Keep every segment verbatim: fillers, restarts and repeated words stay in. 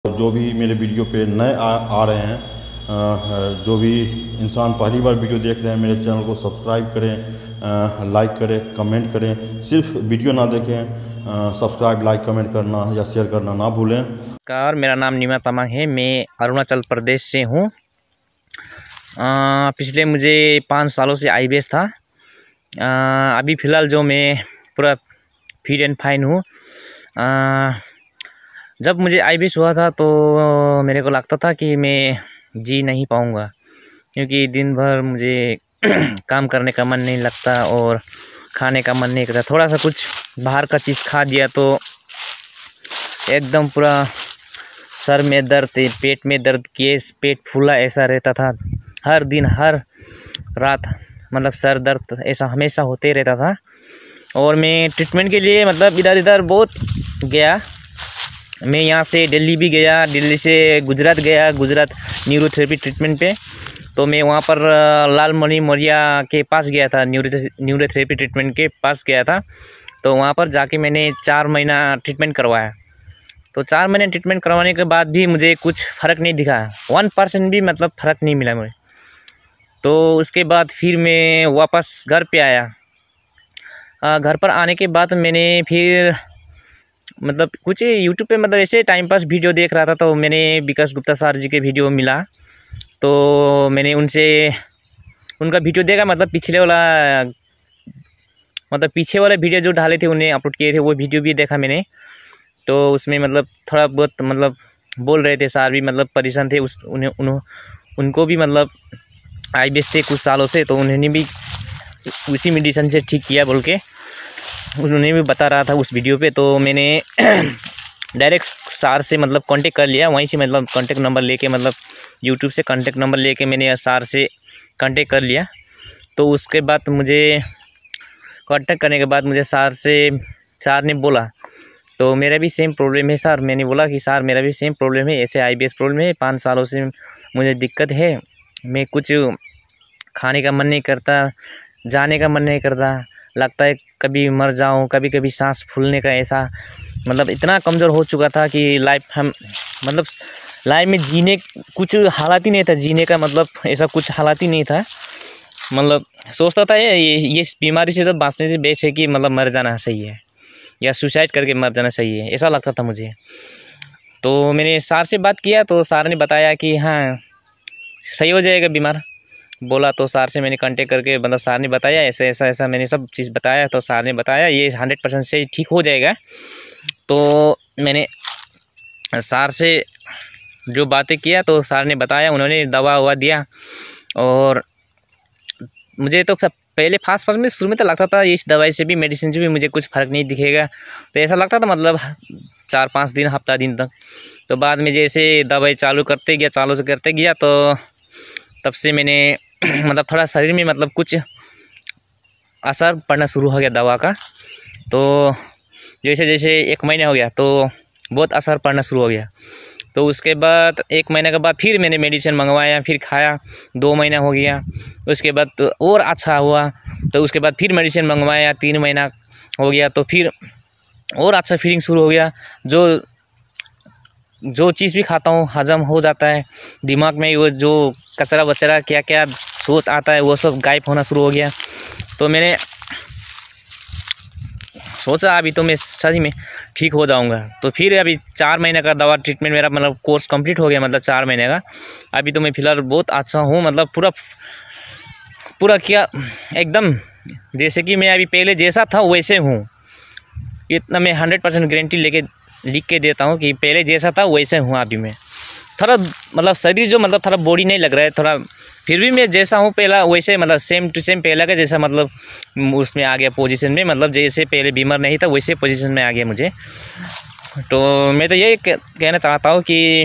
जो भी मेरे वीडियो पे नए आ, आ रहे हैं, आ, जो भी इंसान पहली बार वीडियो देख रहे हैं, मेरे चैनल को सब्सक्राइब करें, लाइक करें, कमेंट करें। सिर्फ वीडियो ना देखें, सब्सक्राइब, लाइक, कमेंट करना या शेयर करना ना भूलें। कार मेरा नाम नीमा तमांग है। मैं अरुणाचल प्रदेश से हूँ। पिछले मुझे पाँच सालों से आई बी एस था। आ, अभी फ़िलहाल जो मैं पूरा फिट एंड फाइन हूँ। जब मुझे आई बी एस हुआ था तो मेरे को लगता था कि मैं जी नहीं पाऊँगा, क्योंकि दिन भर मुझे काम करने का मन नहीं लगता और खाने का मन नहीं करता। थोड़ा सा कुछ बाहर का चीज़ खा दिया तो एकदम पूरा सर में दर्द, पेट में दर्द, गैस, पेट फूला ऐसा रहता था। हर दिन हर रात मतलब सर दर्द ऐसा हमेशा होते रहता था। और मैं ट्रीटमेंट के लिए मतलब इधर इधर बहुत गया। मैं यहाँ से दिल्ली भी गया, दिल्ली से गुजरात गया, गुजरात न्यूरोथेरेपी ट्रीटमेंट पे। तो मैं वहाँ पर लाल मणि मौर्या के पास गया था, न्यूरो न्यूरोथेरेपी ट्रीटमेंट के पास गया था। तो वहाँ पर जाके मैंने चार महीना ट्रीटमेंट करवाया। तो चार महीने ट्रीटमेंट करवाने के बाद भी मुझे कुछ फ़र्क नहीं दिखा, वन परसेंट भी मतलब फ़र्क नहीं मिला मुझे। तो उसके बाद फिर मैं वापस घर पे आया। आ, घर पर आने के बाद मैंने फिर मतलब कुछ यूट्यूब पे मतलब ऐसे टाइम पास वीडियो देख रहा था। तो मैंने विकास गुप्ता सर जी के वीडियो मिला, तो मैंने उनसे उनका वीडियो देखा। मतलब पिछले वाला मतलब पीछे वाला वीडियो जो डाले थे, उन्हें अपलोड किए थे, वो वीडियो भी देखा मैंने। तो उसमें मतलब थोड़ा बहुत मतलब बोल रहे थे, सर भी मतलब परेशान थे। उस उन्हें उन्हों, उनको भी मतलब आई बी एस थे कुछ सालों से, तो उन्होंने भी उसी मेडिसिन से ठीक किया बोल के उन्होंने भी बता रहा था उस वीडियो पे। तो मैंने डायरेक्ट सर से मतलब कांटेक्ट कर लिया। वहीं से मतलब कांटेक्ट नंबर लेके मतलब यूट्यूब से कांटेक्ट नंबर लेके मैंने सर से कांटेक्ट कर लिया। तो उसके बाद मुझे कांटेक्ट करने के बाद मुझे सर से सर ने बोला, तो मेरा भी सेम प्रॉब्लम है सर। मैंने बोला कि सर मेरा भी सेम प्रॉब्लम है, ऐसे आई बी एस प्रॉब्लम है, पाँच सालों से मुझे दिक्कत है। मैं कुछ खाने का मन नहीं करता, जाने का मन नहीं करता, लगता है कभी मर जाऊं, कभी कभी सांस फूलने का ऐसा मतलब इतना कमज़ोर हो चुका था कि लाइफ हम मतलब लाइफ में जीने कुछ हालात ही नहीं था, जीने का मतलब ऐसा कुछ हालात ही नहीं था। मतलब सोचता था ये ये इस बीमारी से तो बाँचने से बेच है कि मतलब मर जाना सही है या सुसाइड करके मर जाना सही है, ऐसा लगता था मुझे। तो मैंने सर से बात किया तो सर ने बताया कि हाँ सही हो जाएगा बीमार बोला। तो सर से मैंने कांटेक्ट करके मतलब सर ने बताया ऐसा ऐसा ऐसा मैंने सब चीज़ बताया। तो सर ने बताया ये हंड्रेड परसेंट से ठीक हो जाएगा। तो मैंने सर से जो बातें किया तो सर ने बताया, उन्होंने दवा ववा दिया। और मुझे तो पहले फास्ट फास्ट में शुरू में तो लगता था इस दवाई से भी, मेडिसिन से भी मुझे कुछ फ़र्क नहीं दिखेगा। तो ऐसा लगता था मतलब चार पाँच दिन हफ्ता दिन तक। तो बाद में जैसे दवाई चालू करते गया चालू से करते गया तो तब से मैंने मतलब थोड़ा शरीर में मतलब कुछ असर पड़ना शुरू हो गया दवा का। तो जैसे जैसे एक महीना हो गया तो बहुत असर पड़ना शुरू हो गया। तो उसके बाद एक महीने के बाद फिर मैंने मेडिसिन मंगवाया, फिर खाया, दो महीना हो गया। उसके बाद तो और अच्छा हुआ। तो उसके बाद फिर मेडिसिन मंगवाया, तीन महीना हो गया तो फिर और अच्छा फीलिंग शुरू हो गया। जो जो चीज़ भी खाता हूँ हजम हो जाता है, दिमाग में वो जो कचरा वचरा क्या क्या सोच आता है वो सब गायब होना शुरू हो गया। तो मैंने सोचा अभी तो मैं सच में ठीक हो जाऊंगा। तो फिर अभी चार महीने का दवा ट्रीटमेंट मेरा मतलब कोर्स कंप्लीट हो गया, मतलब चार महीने का। अभी तो मैं फ़िलहाल बहुत अच्छा हूँ, मतलब पूरा पूरा क्या एकदम जैसे कि मैं अभी पहले जैसा था वैसे हूँ। इतना मैं हंड्रेड परसेंट गारंटी लेके लिख के देता हूँ कि पहले जैसा था वैसे हूँ अभी मैं। थोड़ा मतलब शरीर जो मतलब थोड़ा बॉडी नहीं लग रहा है थोड़ा, फिर भी मैं जैसा हूँ पहला वैसे मतलब सेम टू सेम पहला का जैसा मतलब उसमें आ गया पोजीशन में। मतलब जैसे पहले बीमार नहीं था वैसे पोजीशन में आ गया मुझे। तो मैं तो यही कहना चाहता हूँ कि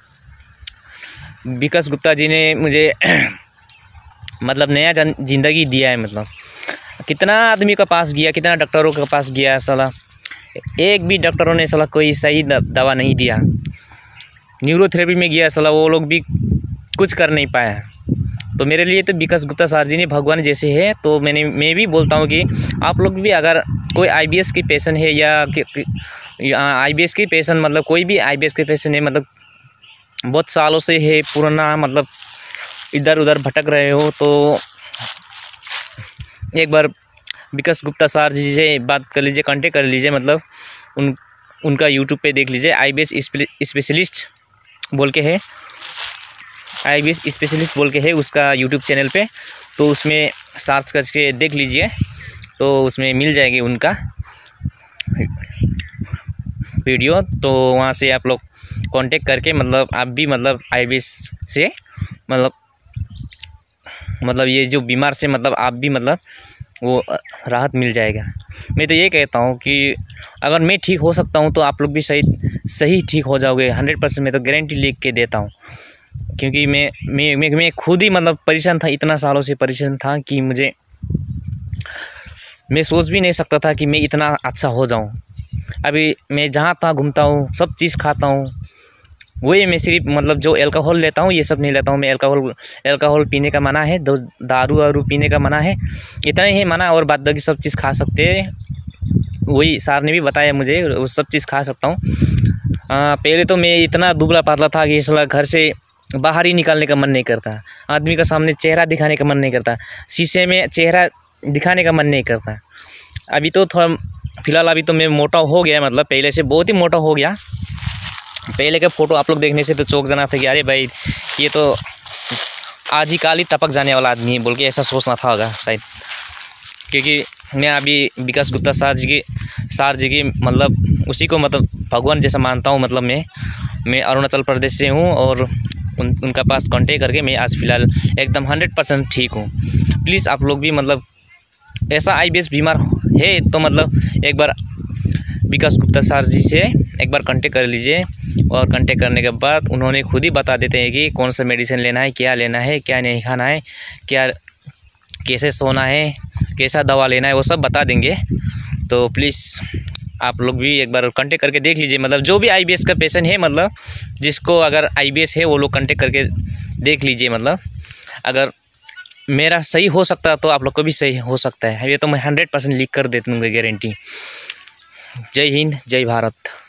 विकास गुप्ता जी ने मुझे मतलब नया ज़िंदगी दिया है। मतलब कितना आदमी के पास गया, कितना डॉक्टरों के पास गया, साला एक भी डॉक्टरों ने साला कोई सही दवा नहीं दिया। न्यूरोथेरेपी में गया साला वो लोग भी कुछ कर नहीं पाया। तो मेरे लिए तो विकास गुप्ता सर जी ने भगवान जैसे है। तो मैंने मैं भी बोलता हूँ कि आप लोग भी अगर कोई आई बी एस की पेशेंट है या कि, कि आई बी एस के पेशेंट मतलब कोई भी आई बी एस के पेशेंट है, मतलब बहुत सालों से है पुराना, मतलब इधर उधर भटक रहे हो तो एक बार विकास गुप्ता सर जी से बात कर लीजिए, कांटेक्ट कर लीजिए, मतलब उन उनका यूट्यूब पे देख लीजिए, आई बी एस स्पेशलिस्ट बोल के है, आई बी एस स्पेशलिस्ट बोल के है उसका यूट्यूब चैनल पे, तो उसमें सर्च करके देख लीजिए, तो उसमें मिल जाएगी उनका वीडियो। तो वहाँ से आप लोग कांटेक्ट करके मतलब आप भी मतलब आई बी एस से मतलब मतलब ये जो बीमार से मतलब आप भी मतलब वो राहत मिल जाएगा। मैं तो ये कहता हूँ कि अगर मैं ठीक हो सकता हूँ तो आप लोग भी सही सही ठीक हो जाओगे, हंड्रेड परसेंट मैं तो गारंटी लिख के देता हूँ। क्योंकि मैं मैं मैं मैं खुद ही मतलब परेशान था, इतना सालों से परेशान था कि मुझे मैं सोच भी नहीं सकता था कि मैं इतना अच्छा हो जाऊँ। अभी मैं जहाँ तहाँ घूमता हूँ, सब चीज़ खाता हूँ, वही मैं सिर्फ मतलब जो अल्कोहल लेता हूँ ये सब नहीं लेता हूँ मैं। अल्कोहल अल्कोहल पीने का मना है, दो दारू वारू पीने का मना है, इतना ही मना, और बाद बाकी सब चीज़ खा सकते हैं। वही सर ने भी बताया मुझे, वो सब चीज़ खा सकता हूँ। पहले तो मैं इतना दुबला पतला था कि इसलिए घर से बाहर ही निकालने का मन नहीं करता, आदमी का सामने चेहरा दिखाने का मन नहीं करता, शीशे में चेहरा दिखाने का मन नहीं करता। अभी तो थोड़ा फिलहाल अभी तो मैं मोटा हो गया, मतलब पहले से बहुत ही मोटा हो गया। पहले का फ़ोटो आप लोग देखने से तो चौंक जाना था कि अरे भाई ये तो आज ही काल ही टपक जाने वाला आदमी है बोल के ऐसा सोचना था होगा शायद। क्योंकि मैं अभी विकास गुप्ता सर जी की सर जी की मतलब उसी को मतलब भगवान जैसा मानता हूँ। मतलब मैं मैं अरुणाचल प्रदेश से हूँ और उन उनका पास कांटेक्ट करके मैं आज फ़िलहाल एकदम हंड्रेड परसेंट ठीक हूँ। प्लीज़ आप लोग भी मतलब ऐसा आई बी एस बीमार है तो मतलब एक बार विकास गुप्ता सर जी से एक बार कांटेक्ट कर लीजिए, और कांटेक्ट करने के बाद उन्होंने खुद ही बता देते हैं कि कौन सा मेडिसिन लेना है, क्या लेना है, क्या नहीं खाना है, क्या कैसे सोना है, कैसा दवा लेना है, वो सब बता देंगे। तो प्लीज़ आप लोग भी एक बार कांटेक्ट करके देख लीजिए, मतलब जो भी आई बी एस का पेशेंट है, मतलब जिसको अगर आई बी एस है वो लोग कांटेक्ट करके देख लीजिए। मतलब अगर मेरा सही हो सकता है तो आप लोग को भी सही हो सकता है, ये तो मैं हंड्रेड परसेंट लिख कर दे दूँगा गारंटी। जय हिंद, जय भारत।